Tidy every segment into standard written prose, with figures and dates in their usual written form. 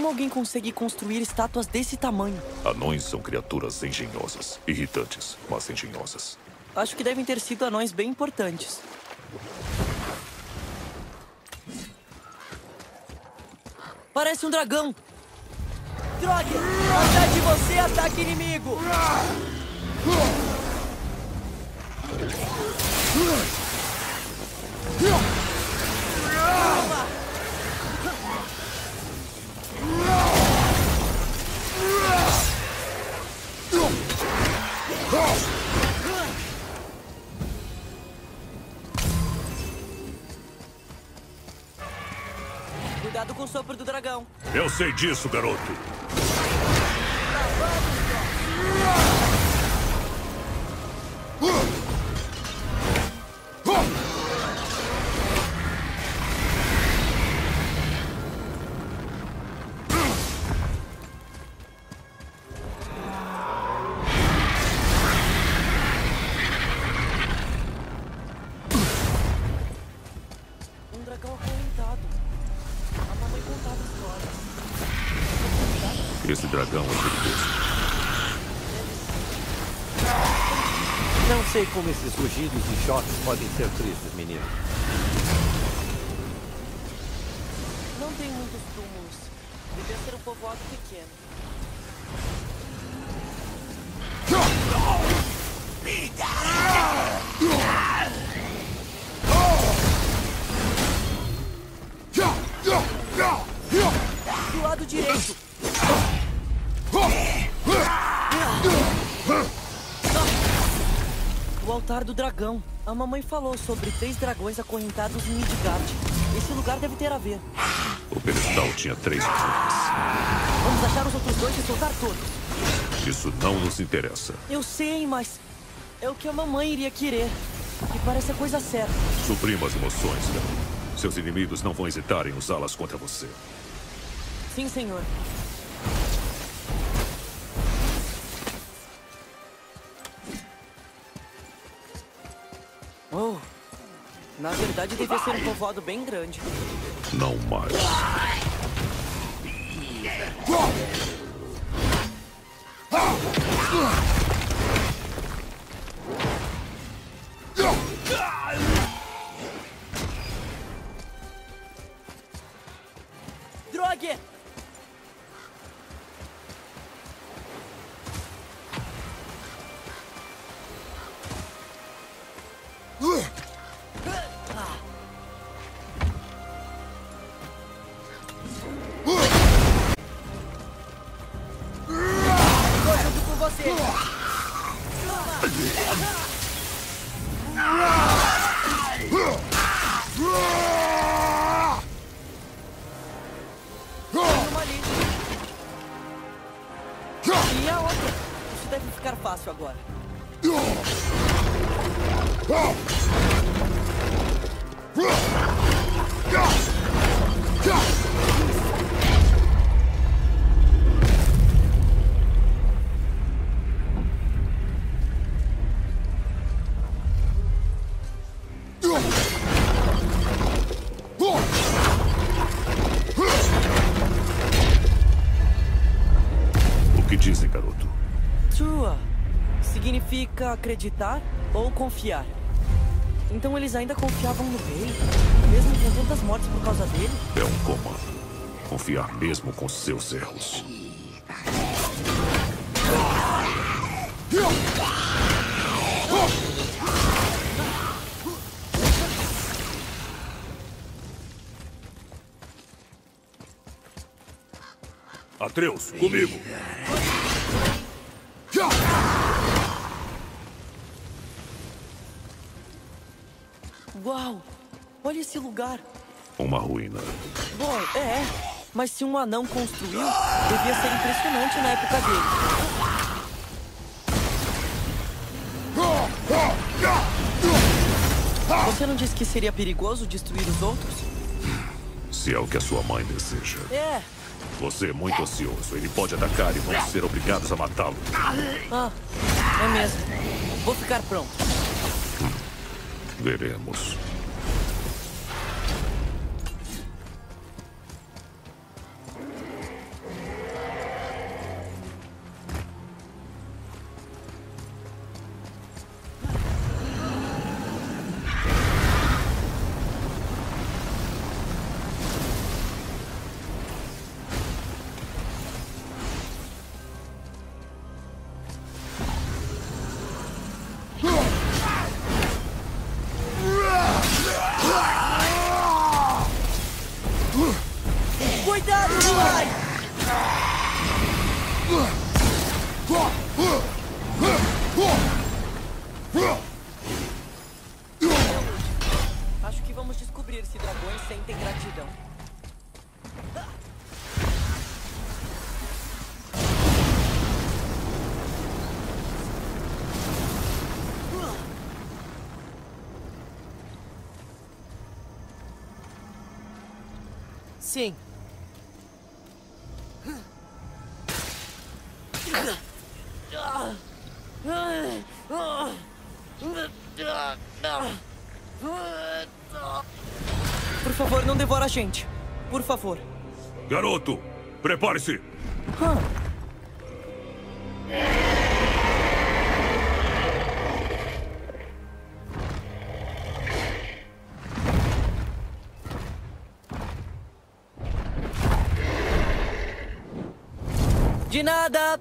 Como alguém consegue construir estátuas desse tamanho? Anões são criaturas engenhosas. Irritantes, mas engenhosas. Acho que devem ter sido anões bem importantes. Parece um dragão! Droga! Atrás de você, ataque inimigo! Calma! Cuidado com o sopro do dragão. Eu sei disso, garoto. Um dragão acorrentado. A mamãe contava histórias. Esse dragão é perigoso. Não sei como esses rugidos e choques podem ser tristes, menino. Não tem muitos túmulos. Devia ser um povoado pequeno. Do lado direito. O altar do dragão. A mamãe falou sobre 3 dragões acorrentados em Midgard. Esse lugar deve ter a ver. O pedestal tinha 3 torres. Vamos achar os outros 2 e soltar todos. Isso não nos interessa. Eu sei, mas é o que a mamãe iria querer. E parece a coisa certa. Suprima as emoções, garoto. Seus inimigos não vão hesitar em usá-las contra você. Sim, senhor. Oh, na verdade devia ser um povoado bem grande. Não mais. Drogue! Tô junto com você! Tem uma ali. E a outra? Isso deve ficar fácil agora. O que dizem, garoto? Trua significa acreditar ou confiar. Então eles ainda confiavam no rei, mesmo com tantas mortes por causa dele? É um comando. Confiar mesmo com seus erros. Atreus, comigo. Uau! Olha esse lugar. Uma ruína. Bom, mas se um anão construiu, devia ser impressionante na época dele. Você não disse que seria perigoso destruir os outros? Se é o que a sua mãe deseja. É. Você é muito ansioso. Ele pode atacar e vamos ser obrigados a matá-lo. Ah, é mesmo. Vou ficar pronto. Veremos. Cuidado, Muai! Acho que vamos descobrir se dragões sentem gratidão. Sim. Por favor, não devora a gente. Por favor. Garoto, prepare-se! De nada!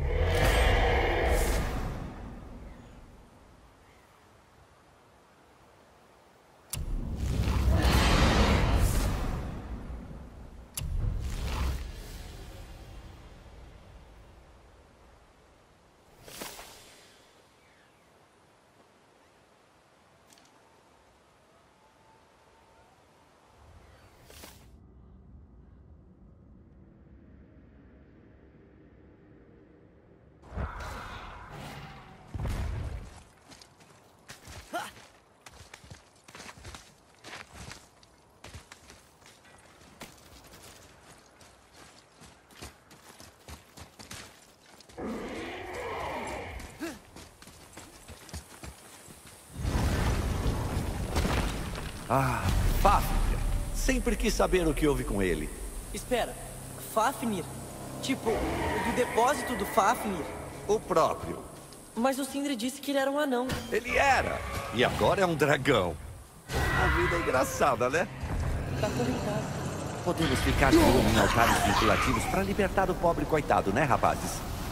Ah, Fafnir. Sempre quis saber o que houve com ele. Espera, Fafnir? Tipo, do depósito do Fafnir? O próprio. Mas o Sindri disse que ele era um anão. Ele era. E agora é um dragão. A vida é engraçada, né? Tá conectado. Podemos ficar de olho em altares vinculativos para libertar o pobre coitado, né, rapazes?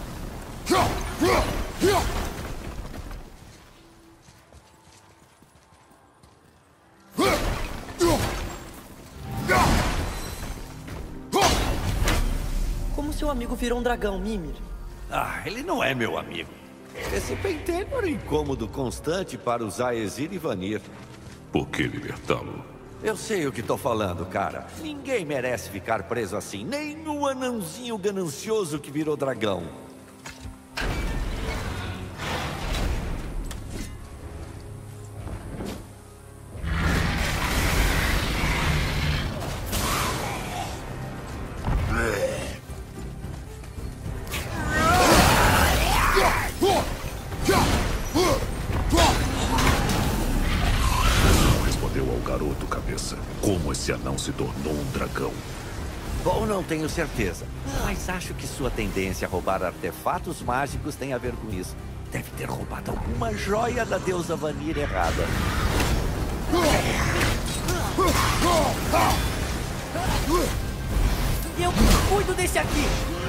Como seu amigo virou um dragão, Mimir? Ah, ele não é meu amigo. Esse pentelho era um incômodo constante para os Aesir e Vanir. Por que libertá-lo? Eu sei o que tô falando, cara. Ninguém merece ficar preso assim. Nem o anãozinho ganancioso que virou dragão. Como esse anão se tornou um dragão? Bom, não tenho certeza. Mas acho que sua tendência a roubar artefatos mágicos tem a ver com isso. Deve ter roubado alguma joia da deusa Vanir errada. Eu cuido desse aqui!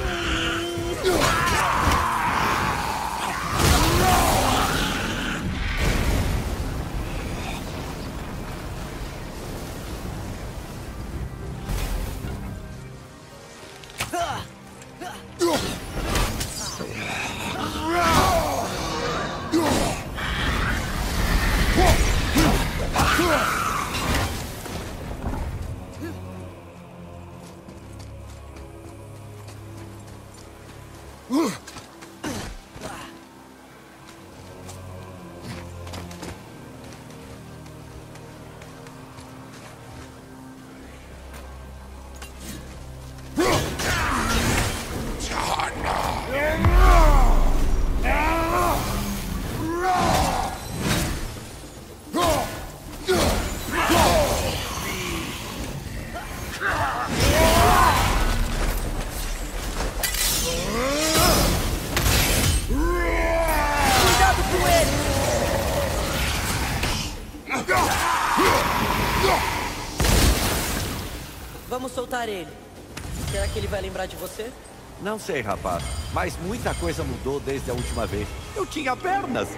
Vamos soltar ele. Será que ele vai lembrar de você? Não sei, rapaz. Mas muita coisa mudou desde a última vez. Eu tinha pernas.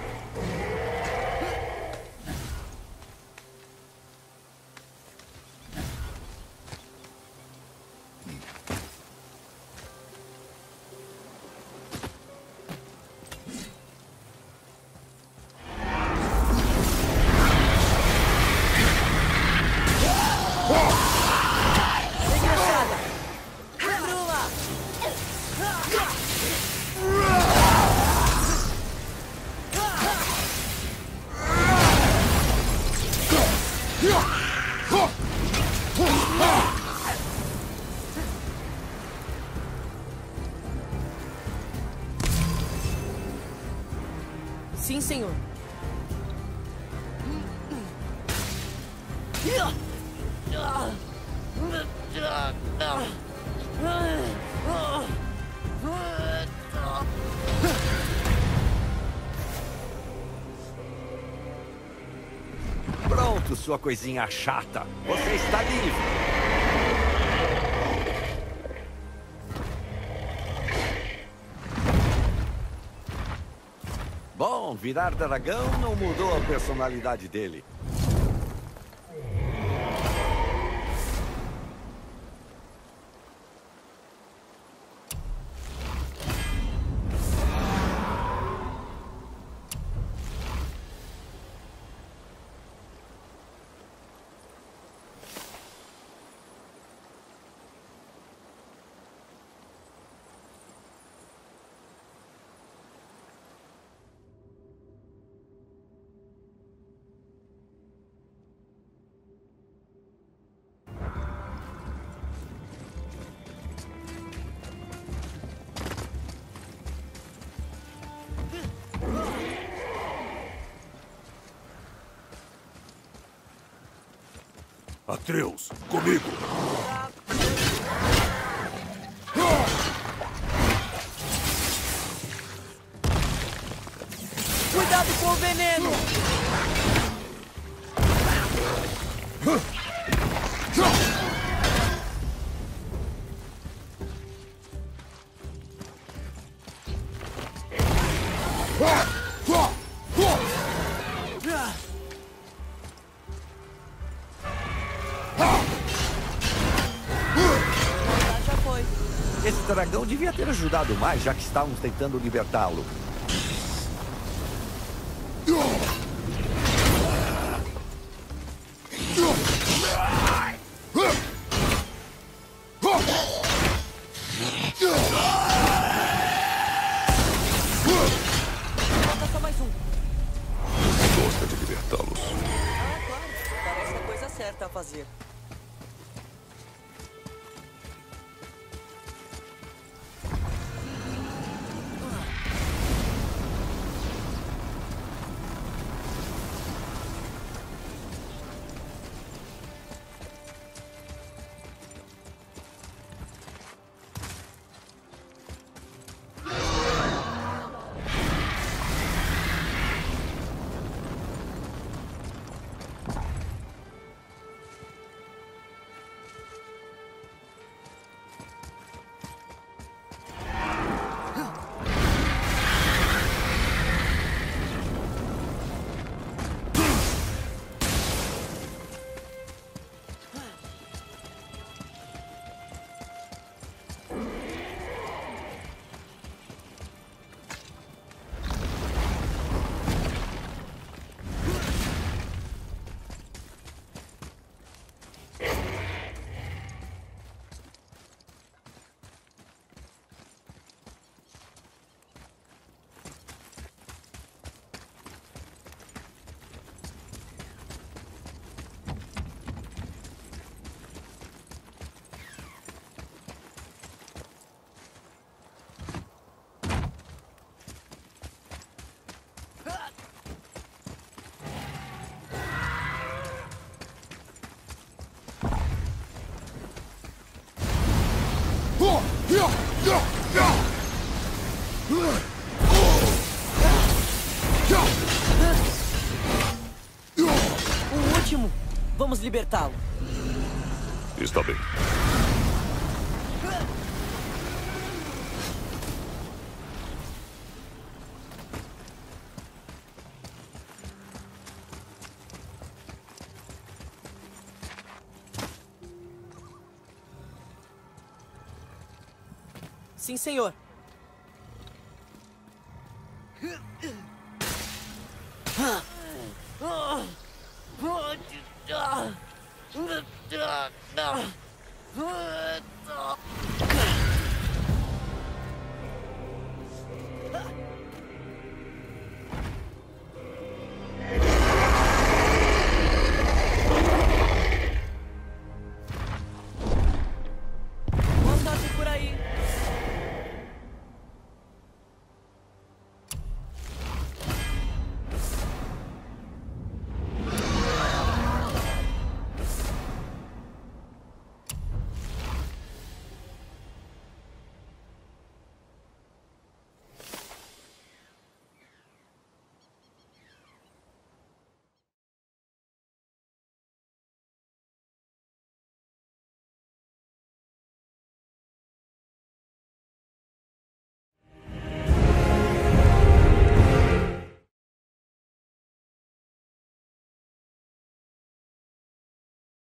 Sim, senhor. Pronto, sua coisinha chata. Você está livre. Bom, virar dragão não mudou a personalidade dele. Atreus, comigo! Cuidado com o veneno! Já foi. Esse dragão devia ter ajudado mais, já que estávamos tentando libertá-lo. Falta só mais um. Gosta de libertá-los. Ah, claro. Parece a coisa certa a fazer. O último. Vamos libertá-lo. Está bem. Sim, senhor.